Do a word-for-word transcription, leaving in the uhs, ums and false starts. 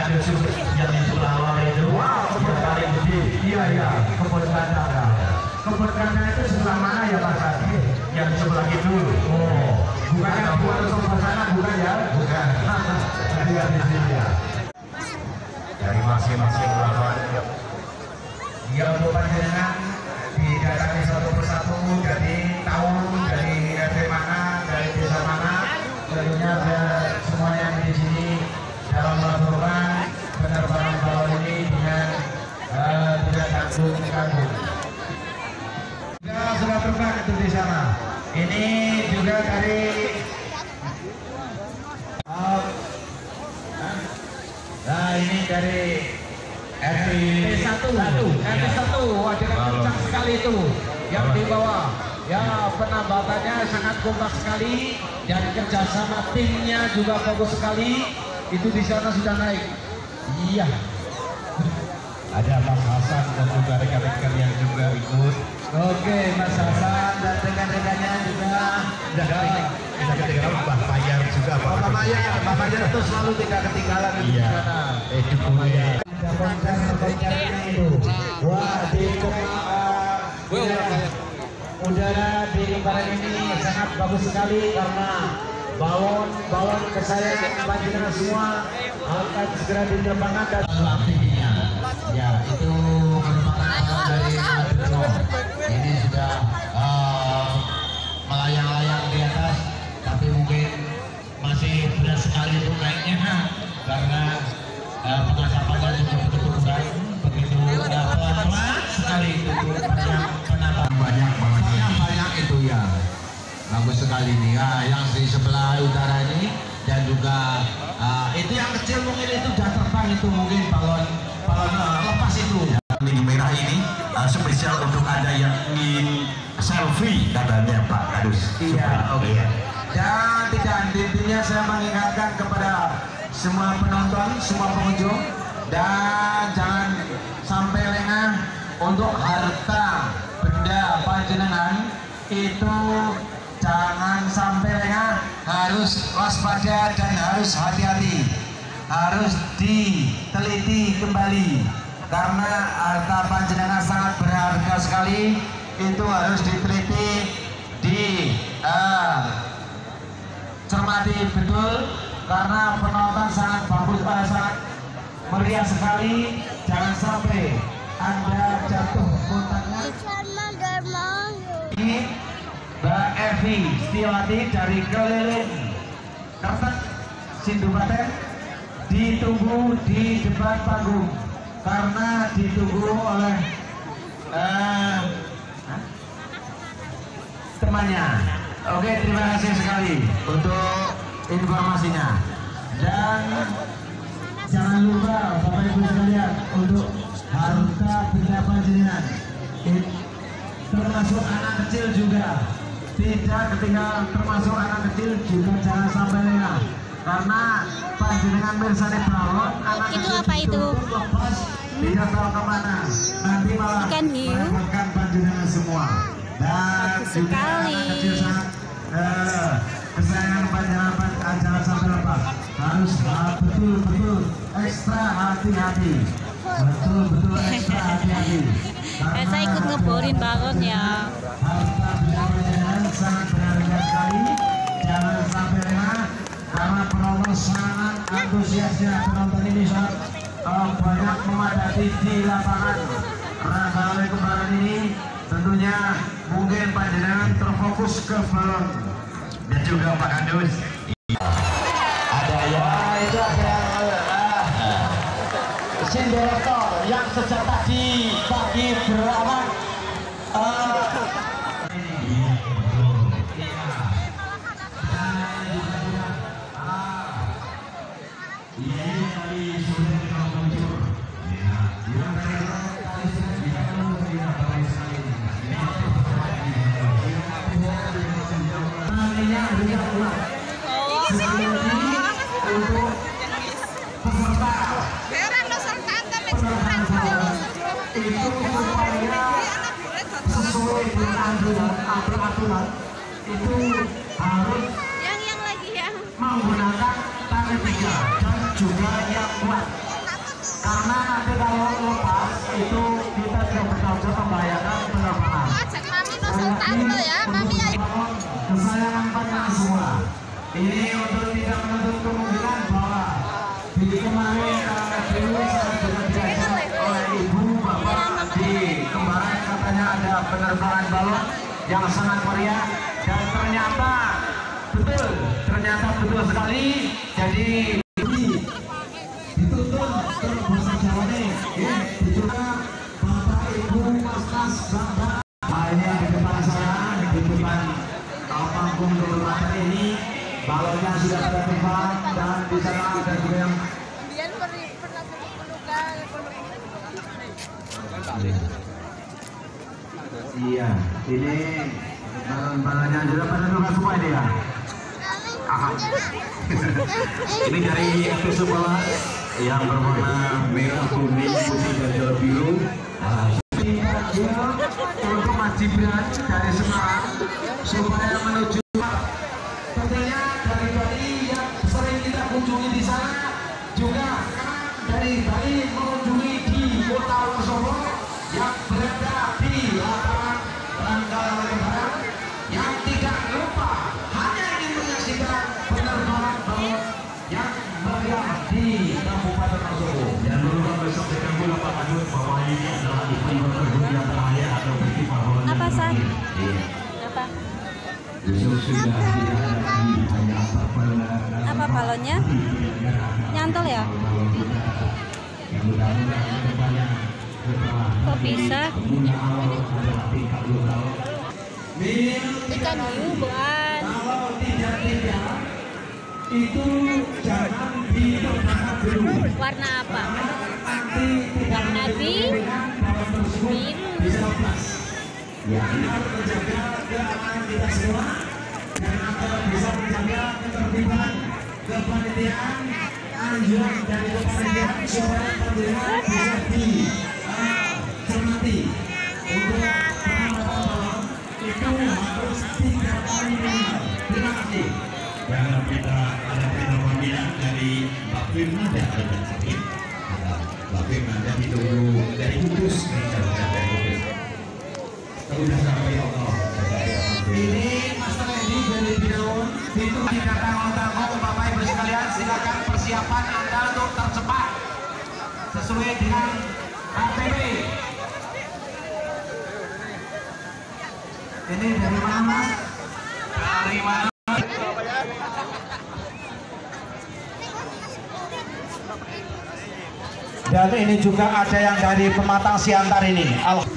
ada yang di sebelah awal itu. Wow, kebun paling gede. Iya iya, kebun kacang ya. Kebun kacang itu sebelah mana ya Mas Adi? Yang sebelah itu. Oh, bukan yang buat sebelah sana bukan ya? Bukan. Jadi ya di sini ya. Dari masing-masing lawan. Ya untuk panjenengan didatangi satu persatu dari tahun, dari R T mana, dari desa mana, tentunya semuanya yang di sini dalam melakukan penerbangan balon ini dengan uh, tidak tanggung tanggung. Juga sudah terbang itu di sana. Ini juga dari uh, nah ini dari R T satu, R T satu, ada kencang sekali itu yang di bawah. Ya, penambatannya sangat kompak sekali dan kerjasama timnya juga bagus sekali. Itu di sana sudah naik. Iya. Ada Mas Hasan dan juga rekan-rekan yang juga ikut. Oke, Mas Hasan dan rekan-rekannya juga. Sudah ya, kita ketinggalan Pak Payar juga. Pak Payar, Pak Payar itu selalu tidak ketinggalan di iya. sana. Eh, dukungannya. Ada konser-konsernya itu. Wah, di uh, udara di lebaran ini sangat bagus sekali karena balon-balon kesayangan panjenengan semua akan segera diterbangkan dan aktivitasnya. Ya, itu merupakan dari Adreno. Ini sudah uh, melayang-layang di atas, tapi mungkin masih berat sekali itu naiknya karena uh, pengasapannya juga begitu berat, begitu uh, pelan-pelan sekali itu banyak penambang banyak banget banyak itu ya. Bagus sekali nih ya, yang di sebelah utara ini dan juga uh, itu yang kecil mungkin itu udah terbang itu mungkin balon balon uh, lepas itu. Mini merah ini uh, spesial untuk Anda yang ingin selfie katanya Pak Kadus. Iya, oke. Okay. Dan tidak intinya saya mengingatkan kepada semua penonton, semua pengunjung dan jangan sampai lengah untuk harta benda panjenengan itu. Jangan sampai lengah, harus waspada dan harus hati-hati, harus diteliti kembali karena harta panjenengan sangat berharga sekali. Itu harus diteliti, di uh, cermati betul karena penonton sangat bagus, uh, sangat meriah sekali. Jangan sampai Anda jatuh kontaknya. Mbak Evi Setiawati dari Keliling Kertek Sindupaten ditunggu di depan panggung karena ditunggu oleh uh, temannya. Oke, terima kasih sekali untuk informasinya dan jangan lupa Bapak Ibu sekalian untuk harta benda panjenengan termasuk anak kecil juga tidak ketinggalan, termasuk anak kecil juga jangan sampai lengah karena panjenengan mirsani balon anak itu kecil apa itu lepas tidak tahu kemana nanti malah merepotkan panjenengan semua dan bagus juga sekali. Anak kecil sangat eh, kesayangan panjenengan jangan sampai lepas, harus betul-betul ekstra hati-hati, betul-betul ekstra hati-hati. Saya ikut ngeborin balon ya. Harta benda panjenengan sangat berharga sekali. Jangan sampai lengah karena penonton sangat antusiasnya. Penonton ini sangat uh, banyak memadati di lapangan. Rangkaian kemarin ini tentunya mungkin panjenengan terfokus ke balon dan juga Pak Kadus. Ada ya itu ada uh, Sindirektor yang sejak tadi pagi berawan uh, untuk peserta itu supaya sesuai dengan aturan aturan itu harus yang yang lagi yang menggunakan tangan tiga dan juga yang kuat Ini untuk tidak menutup kemungkinan bahwa di kemarin dulu saya sudah diajak oleh ibu bapak di kemarin katanya ada penerbangan balon yang sangat meriah dan ternyata betul, ternyata betul sekali. Jadi dituntun ke bahasa Jawa nih, ya, juga bapak ibu mas mas bapak. Nah, ini yang di depan saya, di depan panggung kehormatan ini, balonnya sudah pada terbang dan di sana ada juga yang iya, ini balon-balonnya sudah pada terbang semua ini ya. Ini dari F C bola yang berwarna merah, kuning, putih dan jala biru. Nah, untuk Mas Gibran dari Semarang supaya menuju tentunya dari Bali yang sering kita kunjungi di sana, juga dari Bali mengunjungi di Kota Wonosobo yang berada di lapangan Rangkala Lebaran, yang tidak lupa hanya ingin menyaksikan penerbangan balon yang meriah di Kabupaten Wonosobo. dan berulang besok dengan bola Pak Adun bahwa ini adalah event terbaru yang terakhir atau festival bola. Apa sah? Iya. Apa? Besok sudah tidak ada lagi hanya apa Apa balonnya? Nyantol ya? yang mudah-mudahan kedepannya setelah Kok bisa? punya awal adalah tingkat lokal. Ikan hiu bukan. Kalau tidak-tidak itu jangan diperbanyak dulu. Warna apa? Nanti tidak Warna biru. balon tersebut bisa lepas. Ya, ini harus menjaga keamanan kita semua dan agar bisa menjaga ketertiban kepanitiaan, anjuran dari kepanitiaan supaya perbedaan bisa dicermati. Untuk pengamatan balon itu harus tiga kali minimal. Terima kasih. Dan kita ada kita pemilihan dari Mbak Firman dan Mbak Sakit. Mbak Firman dan ditunggu dari Kudus, dari dari Kudus. Sudah sampai Allah. Ini Master Edi dari Binaun, itu dikatakan otak-otak Bapak Ibu sekalian, silakan persiapan Anda untuk tercepat sesuai dengan K T P. Ini dari mana Mas? Dari mana? Dan ini juga ada yang dari Pematang Siantar ini. Al